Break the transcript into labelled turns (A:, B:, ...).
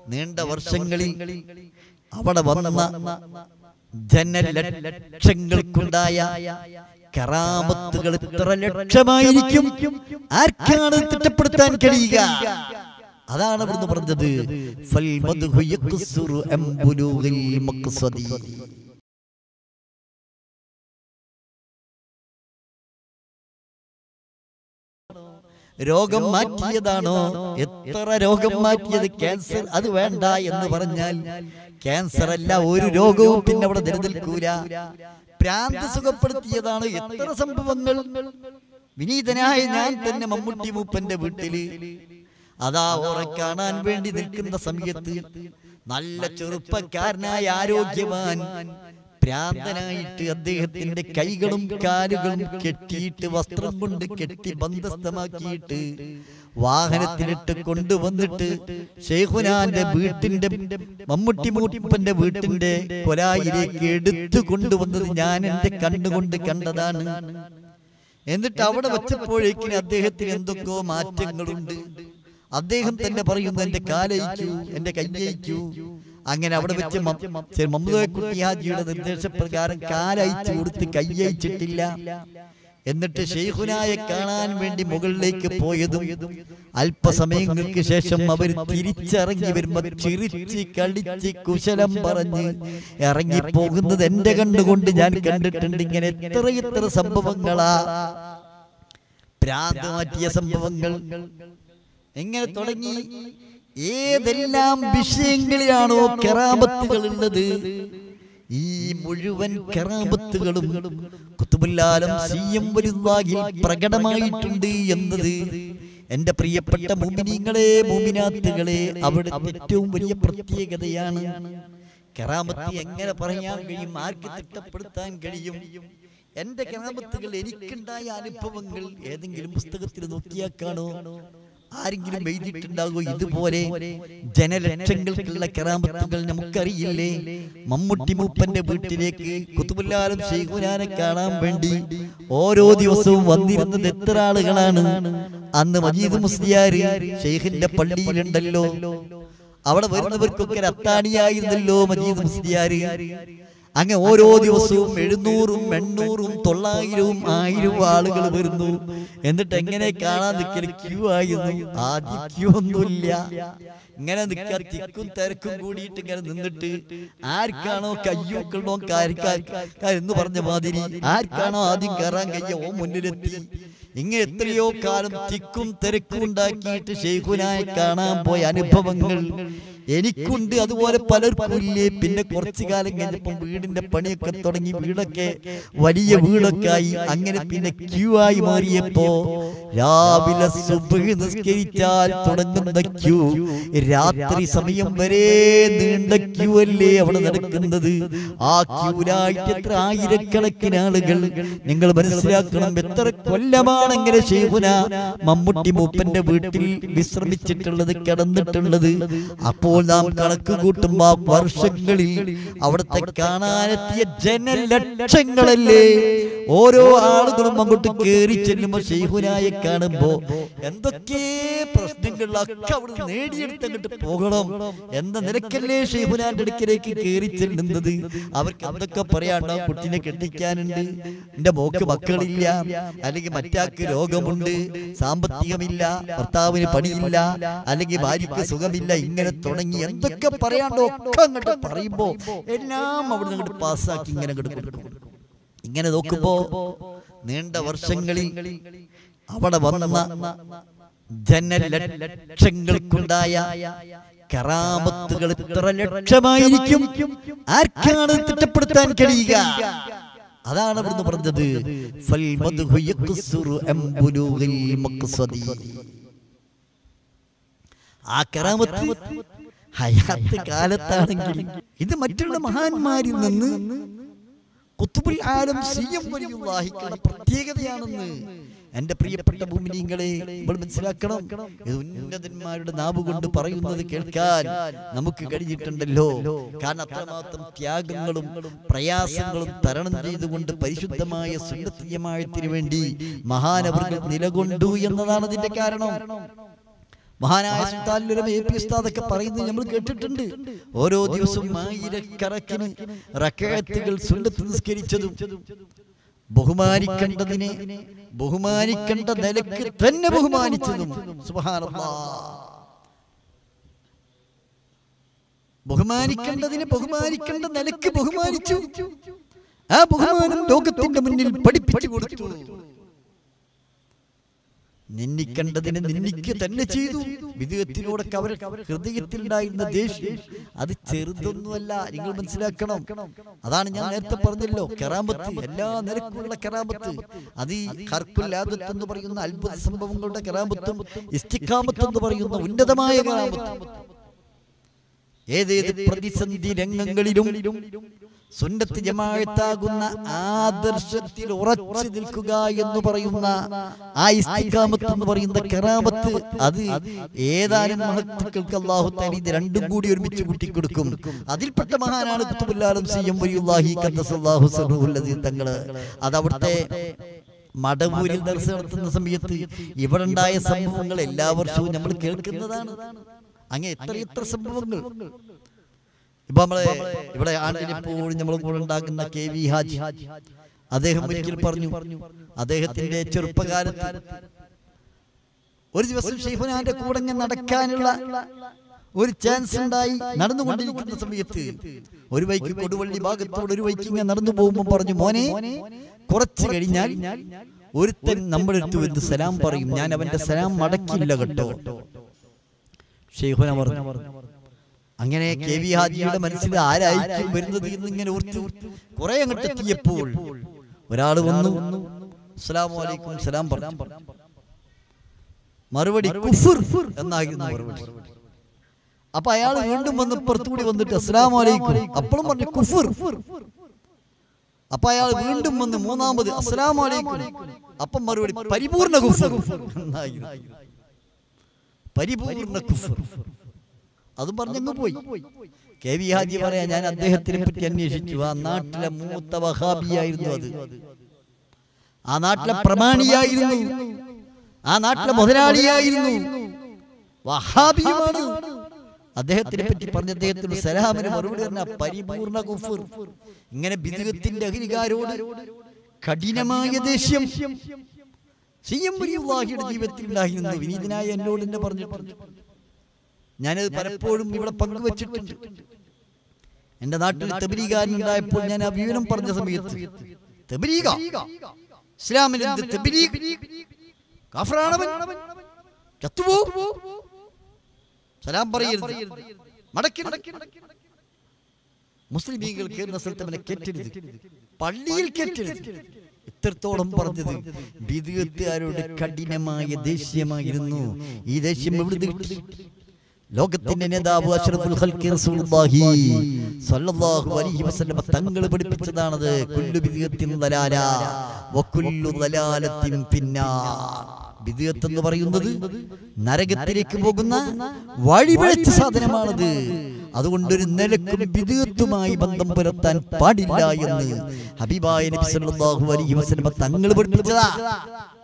A: നീണ്ട വർഷങ്ങളിൽ അവിടെ വന്ന ജനലക്ഷങ്ങൾക്കുണ്ടായ കറാമത്തുകൾ എത്ര ലക്ഷമായിരിക്കും? ആർക്കാണ് തിട്ടപ്പെടുത്താൻ കഴിയുക? അതാണ് അവിടുന്ന് പറഞ്ഞത് ഫൽ മദ്ഹു യഖ്സുറു അം ബുലൂഗിൽ മഖ്സദി. രോഗം മാറ്റിയതാണോ? എത്ര രോഗം മാറ്റിയത്? ക്യാൻസർ അത് വേണ്ട എന്ന് പറഞ്ഞാൽ ക്യാൻസർ അല്ല ഒരു രോഗവും പിന്നെ അവിടെ നിലനിൽക്കൂല. ഭ്രാന്ത് സുഖപ്പെടുത്തിയതാണ് എത്ര സംഭവങ്ങൾ. വിനീതനായ ഞാൻ തന്നെ മമ്മൂട്ടി മൂപ്പന്റെ വീട്ടില് അതാ ഓറെ കാണാൻ വേണ്ടി നിൽക്കുന്ന സമയത്ത് നല്ല ചെറുപ്പക്കാരനായ ആരോഗ്യവാൻ ഭ്രാന്തനായിട്ട് അദ്ദേഹത്തിന്റെ കൈകളും കാലുകളും കെട്ടിയിട്ട് വസ്ത്രം കൊണ്ട് കെട്ടി ബന്ധസ്ഥമാക്കിയിട്ട് വാഹനത്തിലിട്ട് കൊണ്ടുവന്നിട്ട് ശൈഖുനാന്റെ വീട്ടിന്റെ മമ്മൂട്ടി മൂപ്പന്റെ വീട്ടിന്റെ കൊലായിലേക്ക് എടുത്തു കൊണ്ടുവന്നത് ഞാൻ എന്റെ കണ്ണുകൊണ്ട് കണ്ടതാണ്. എന്നിട്ട് അവിടെ വെച്ചപ്പോഴേക്കിന് അദ്ദേഹത്തിന് എന്തൊക്കെയോ മാറ്റങ്ങളുണ്ട്. അദ്ദേഹം തന്നെ പറയുന്നു എന്റെ കാലയിക്കൂ, എന്റെ കയ്യയിക്കൂ. അങ്ങനെ അവിടെ വെച്ച് മമ്മൂദ് കുട്ടി ഹാജിയുടെ നിർദ്ദേശപ്രകാരം കാലയച്ചു കൊടുത്ത് കയ്യയിച്ചിട്ടില്ല. എന്നിട്ട് ശൈഖുനായെ കാണാൻ വേണ്ടി മുകളിലേക്ക് പോയതും അല്പസമയങ്ങൾക്ക് ശേഷം അവർ തിരിച്ചിറങ്ങി വരുമ്പോ ചിരിച്ച് കളിച്ച് കുശലം പറഞ്ഞ് ഇറങ്ങിപ്പോകുന്നത് എന്റെ കണ്ണുകൊണ്ട് ഞാൻ കണ്ടിട്ടുണ്ട്. ഇങ്ങനെ എത്ര സംഭവങ്ങളാ, ഭ്രാന്ത് മാറ്റിയ സംഭവങ്ങൾ. എങ്ങനെ തുടങ്ങി? ഏതെല്ലാം വിഷയങ്ങളിലാണോ കറാമത്തുകൾ ഉള്ളത്, ഈ മുഴുവൻ കറാമത്തുകളും ഖുത്ബുൽ ആലം സി.എം. വലിയുള്ളാഹിൽ പ്രകടമായിട്ടുണ്ട് എന്നത് എന്റെ പ്രിയപ്പെട്ട മുഅ്മിനീങ്ങളെ, മുഅ്മിനാത്തുകളെ, അവിടെ ഏറ്റവും വലിയ പ്രത്യേകതയാണ്. കറാമത്ത് എങ്ങനെ പറയാൻ കഴിയും? ആർക്ക് തിട്ടപ്പെടുത്താൻ കഴിയും? എന്റെ കറാമത്തുകൾ, എനിക്കുണ്ടായ അനുഭവങ്ങൾ ഏതെങ്കിലും പുസ്തകത്തിൽ നോക്കിയാൽ കാണോ? ആരെങ്കിലും എഴുതിയിട്ടുണ്ടാകോ ഇതുപോലെ ജനലക്ഷങ്ങൾക്കുള്ള കറാമത്തുകൾ? നമുക്കറിയില്ലേ? മമ്മൂട്ടി മൂപ്പന്റെ വീട്ടിലേക്ക് ഖുത്ബുൽ ആലം ശൈഖുനാനെ കാണാൻ വേണ്ടി ഓരോ ദിവസവും വന്നിരുന്നത് എത്ര ആളുകളാണ്? അന്ന് മജീദ് മുസ്ലിയാർ ശൈഖിന്റെ പള്ളിയിലുണ്ടല്ലോ, അവിടെ വരുന്നവർക്കൊക്കെ അത്താണിയായിരുന്നല്ലോ മജീദ് മുസ്ലിയാർ. അങ്ങനെ ഓരോ ദിവസവും 700, 800, 900, 1000 ആളുകൾ വരുന്നു. എന്നിട്ട് എങ്ങനെ കാണാൻ നിൽക്കൽ? ക്യൂ ആയിരുന്നു. ആദ്യം ക്യൂ ഒന്നുമില്ല, ഇങ്ങനെ നിൽക്കാൻ തിക്കും തിരക്കും കൂടിയിട്ട് ഇങ്ങനെ നിന്നിട്ട് ആർക്കാണോ കയ്യൂക്കണോ എന്ന് പറഞ്ഞ മാതിരി ആർക്കാണോ ആദ്യം കയറാൻ കഴിയ ഓ മുന്നിലെത്തി. ഇങ്ങനെ എത്രയോ കാലം തിക്കും തിരക്കും ഉണ്ടാക്കിയിട്ട് ശൈഖുനായെ കാണാൻ പോയ അനുഭവങ്ങൾ എനിക്കുണ്ട്. അതുപോലെ പലർക്കും ഇല്ലേ. പിന്നെ കുറച്ചു കാലം കഴിഞ്ഞപ്പം വീടിന്റെ പണിയൊക്കെ തുടങ്ങി, വീടൊക്കെ വലിയ വീടൊക്കെ ആയി. അങ്ങനെ പിന്നെ ക്യൂ ആയി മാറിയപ്പോ രാവിലെ സുബ്ഹ് നിസ്കരിച്ചാൽ തുടങ്ങുന്ന ക്യൂ രാത്രി സമയം വരെ നീണ്ട ക്യൂ അല്ലേ അവിടെ നടക്കുന്നത്. ആ ക്യൂലായിട്ട് എത്ര ആയിരക്കണക്കിന് ആളുകൾ. നിങ്ങൾ മനസ്സിലാക്കണം, എത്ര കൊല്ലമാണ് ഇങ്ങനെ ശൈഖുന മമ്മൂട്ടി മൂപ്പന്റെ വീട്ടിൽ വിശ്രമിച്ചിട്ടുള്ളത്, കിടന്നിട്ടുള്ളത്. അപ്പോൾ നാം കണക്ക് കൂട്ടുമ്പോ വർഷങ്ങളിൽ അവിടുത്തെ കാണാനെത്തിയ ജനലക്ഷങ്ങളല്ലേ. ഓരോ ആളുകളും അങ്ങോട്ട് കയറി ചെല്ലുമ്പോ ശൈഖുനായെ കാണുമ്പോ എന്തൊക്കെ പ്രശ്നങ്ങളിലൊക്കെ അവിടെ നേടിയെടുത്ത് അങ്ങോട്ട് പോകണം എന്ന നിലക്കല്ലേ ശൈഖുനാന്റെ അടുക്കലേക്ക് കയറി ചെല്ലുന്നത്. അവർക്ക് എന്തൊക്കെ പറയാണ്ടോ? കുട്ടിനെ കെട്ടിക്കാനുണ്ട്, എന്റെ മോക്ക് മക്കളില്ല, അല്ലെങ്കിൽ മറ്റാക്ക് രോഗമുണ്ട്, സാമ്പത്തികമില്ല, ഭർത്താവിന് പണിയില്ല, അല്ലെങ്കിൽ ഭാര്യക്ക് സുഖമില്ല, ഇങ്ങനെ തുടങ്ങി എന്തൊക്കെ പറയാണ്ടോ ഒക്കെ അങ്ങോട്ട് പറയുമ്പോ എല്ലാം അവിടെ അങ്ങോട്ട് പാസ്സാക്കി ഇങ്ങനെ അങ്ങോട്ട് കൊടുക്കും. ഇങ്ങനെ നോക്കുമ്പോ നീണ്ട വർഷങ്ങളിൽ അവിടെ വന്ന ജനലക്ഷങ്ങൾക്കുണ്ടായ കറാമത്തുകൾ എത്ര ലക്ഷമായിരിക്കും? ആർക്കാണ് തിട്ടപ്പെടുത്താൻ കഴിയുക? അതാണ് അവിടുന്ന് പറഞ്ഞത് ഫൽ മദ്ഹു യഖ്സുറു അം ബുലൂഗിൽ മഖ്സദി. ആ കറാമത്ത് ഹയാത്ത് കാലത്താണെങ്കിൽ ഇത് മറ്റുള്ള മഹാന്മാരിൽ നിന്ന് ഖുത്ബുൽ ആലം സി.എം. വലിയുള്ളാഹിക്കുള്ള പ്രത്യേകതയാണെന്ന് എന്റെ പ്രിയപ്പെട്ട മുഅ്മിനീങ്ങളെ നമ്മൾ മനസ്സിലാക്കണം. ഇത് ഉന്നതന്മാരുടെ നാവ് കൊണ്ട് പറയുന്നത് കേൾക്കാൻ നമുക്ക് കഴിഞ്ഞിട്ടുണ്ടല്ലോ. കാരണം അത്രമാത്രം ത്യാഗങ്ങളും പ്രയാസങ്ങളും തരണം ചെയ്തുകൊണ്ട് പരിശുദ്ധമായ സുന്നത്ത് ജമാഅത്തിന് വേണ്ടി മഹാനവറുകൾ നിലകൊണ്ടു എന്നതാണ് അതിന്റെ കാരണം. മഹാനായ സുൽത്താനുൽ ഉലമ എ പി ഉസ്താദൊക്കെ പറയുന്നത് നമ്മൾ കേട്ടിട്ടുണ്ട്. ഓരോ ദിവസവും ആയിരക്കണക്കിന് റക്അത്തുകൾ സുന്നത്ത് നിസ്കരിച്ചതും ബഹുമാനിക്കേണ്ടതിനെ ബഹുമാനിക്കേണ്ട നിലക്ക് തന്നെ ബഹുമാനിച്ചതും. സുബ്ഹാനല്ലാഹ്. ബഹുമാനിക്കേണ്ടതിനെ ബഹുമാനിക്കേണ്ട നിലക്ക് ബഹുമാനിച്ചു. ആ ബഹുമാനം ലോകത്തിന്റെ മുന്നിൽ പഠിപ്പിച്ചു കൊടുത്തു. നിന്ദിക്കേണ്ടതിനെ നിന്ദിക്കുക തന്നെ ചെയ്തു. വിദേഹത്തിനോടൊക്കെ അവർ ഹൃദയത്തിലുണ്ടായിരുന്ന ദേഷ്യം അത് ചെറുതൊന്നുമല്ല, നിങ്ങൾ മനസ്സിലാക്കണം. അതാണ് ഞാൻ നേരത്തെ പറഞ്ഞല്ലോ, കറാമത്ത്, എല്ലാ നിരക്കുള്ള കറാമത്ത്. അത് ഈ ഖർഖുൽ ആദത്ത് എന്ന് പറയുന്ന അത്ഭുത സംഭവങ്ങളുടെ കറാമത്തും ഇസ്തിഖാമത്ത് എന്ന് പറയുന്ന ഉന്നതമായ കറാമത്തും ഏതേത് പ്രതിസന്ധി രംഗങ്ങളിലും സുന്നത്ത് ജമാഅത്താകുന്ന ആദർശത്തിൽ ഉറച്ചു നിൽക്കുക എന്ന് പറയുന്ന ആ ഇസ്തിഖാമത്ത് എന്ന് പറയുന്ന കറാമത്ത്, അത് ഏതാനും മഹത്തുക്കൾക്ക് അല്ലാഹു തആല ഇത് രണ്ടും കൂടി ഒരുമിച്ച് കൂട്ടിക്കൊടുക്കും. അതിൽപ്പെട്ട മഹാനാണ് ഖുത്ബുൽ ആലം സി.എം. വലിയുല്ലാഹി ഖദ്ദസല്ലാഹു സിർറഹുൽ അസീസ് തങ്ങള്. അത് അവിടുത്തെ മടവൂരിൽ ദർസ് നടത്തുന്ന സമയത്ത് ഇവിടെ ഉണ്ടായ സംഭവങ്ങൾ എല്ലാ വർഷവും നമ്മൾ കേൾക്കുന്നതാണ്. അങ്ങനെ എത്ര സംഭവങ്ങൾ. ഇപ്പൊ നമ്മളെ ഇവിടെ ആണ്ടിനെപ്പോഴും നമ്മൾ കൂടെ ഉണ്ടാക്കുന്ന KV ഹാജി, അദ്ദേഹം ഒരിക്കൽ പറഞ്ഞു, അദ്ദേഹത്തിന്റെ ചെറുപ്പകാലത്ത് ഒരു ദിവസം ശൈഖുനാന്റെ കൂടെ നടക്കാനുള്ള ഒരു ചാൻസ് ഉണ്ടായി. നടന്നുകൊണ്ടിരിക്കുന്ന സമയത്ത് ഒരു വൈക്ക് കൊടുവള്ളി ഭാഗത്തോട് ഒരു വൈക്ക് ഇങ്ങനെ നടന്നു പോകുമ്പോൾ പറഞ്ഞു, മോനെ, കുറച്ചു കഴിഞ്ഞാൽ ഒരുത്തൻ നമ്മുടെ അടുത്ത് വന്ന് സലാം പറയും, ഞാൻ അവന്റെ സലാം മടക്കില്ല കേട്ടോ. ശൈഖുന പറഞ്ഞു. അങ്ങനെ KV ഹാജിയുടെ മനസ്സിൽ ആരായിരിക്കും വരുന്നത് എന്നിങ്ങനെ ഓർത്ത് കുറെ അങ്ങോട്ട് എത്തിയപ്പോൾ ഒരാള് വന്നു, അസ്സലാമു അലൈക്കും, സലാം പറഞ്ഞു. മറുപടി കുഫ്ർ എന്നായിരുന്നു മറുപടി. അപ്പൊ അയാൾ വീണ്ടും വന്ന് പുറത്തുകൂടി വന്നിട്ട് അസ്സലാമു അലൈക്കും, അപ്പോഴും പറഞ്ഞു കുഫ്ർ. അപ്പൊ അയാൾ വീണ്ടും വന്ന് മൂന്നാമത് അസ്സലാമു അലൈക്കും, അപ്പം മറുപടി പരിപൂർണ കുഫ്ർ എന്നായിരുന്നു. പരിപൂർണ കുഫ്ർ. അതും പറഞ്ഞങ്ങ് പോയി. KV ഹാജി പറയാ, ഞാൻ അദ്ദേഹത്തിനെ പറ്റി അന്വേഷിച്ചു. ആ നാട്ടിലെ മൂത്ത വഹാബിയായിരുന്നു. അത് ആ നാട്ടിലെ പ്രമാണിയായിരുന്നു, ആ നാട്ടിലെ മുതലാളിയായിരുന്നു, വഹാബിയുമാണ്. അദ്ദേഹത്തിനെ പറ്റി പറഞ്ഞ അദ്ദേഹത്തിന് സലാമിന് മറുപടി പറഞ്ഞ പരിപൂർണ കുഫ്ർ. ഇങ്ങനെ ബിദ്അത്തിന്റെ അഹ്ലികാരോട് കഠിനമായ ദേഷ്യം സി.എം. വലിയുള്ളാഹിയുടെ ജീവിതത്തിൽ ഉണ്ടായിരുന്നു. വിനീതനായ എന്നോട് എന്നെ പറഞ്ഞിട്ടുണ്ട്. ഞാനത് പലപ്പോഴും ഇവിടെ പങ്കുവച്ചിട്ടുണ്ട്. എന്റെ നാട്ടിൽ തബ്ലീഗുകാരനുണ്ടായപ്പോൾ ഞാൻ ആ വിവരം പറഞ്ഞ സമയത്ത്, തബ്ലീഗ, ഇസ്ലാമിൽ എന്ത് തബ്ലീഗ്, കാഫിറാണവൻ, ചത്തുപോകും, സലാം പറയരുത്, മടക്കരുത്, മുസ്ലിമീങ്ങൾ കേറുന്ന സ്ഥലത്ത് അവനെ കേറ്റരുത്, പള്ളിയിൽ കേറ്റരുത്. ഇത്രത്തോളം പറഞ്ഞത് ബിദ്അത്തുകാരോട് കഠിനമായ ദേഷ്യമായിരുന്നു. ഈ ദേഷ്യം എവിടുന്ന് കിട്ടി? ലോകത്തിന്റെ നേതാവ് അഷ്റഫുൽ ഖൽഖി റസൂലുള്ളാഹി സ്വല്ലല്ലാഹു അലൈഹി വസല്ലം തങ്ങൾ പഠിപ്പിച്ചതാണത്. കുല്ലു ബിദ്അത്തിൻ ദലാല വകുല്ലു ദലാലത്തിൻ ഫിന്നാർ. ബിദ്അത്ത് എന്ന് പറയുന്നത് നരകത്തിലേക്ക് പോകുന്ന വഴിപിഴച്ച സാധനമാണത്. അതുകൊണ്ട് ഒരു നിലക്കും ബിദ്അത്തുമായി ബന്ധം പുലർത്താൻ പാടില്ല എന്ന് ഹബീബായ നബി സല്ലല്ലാഹു അലൈഹി വസല്ലം തങ്ങൾ പഠിപ്പിച്ചതാ.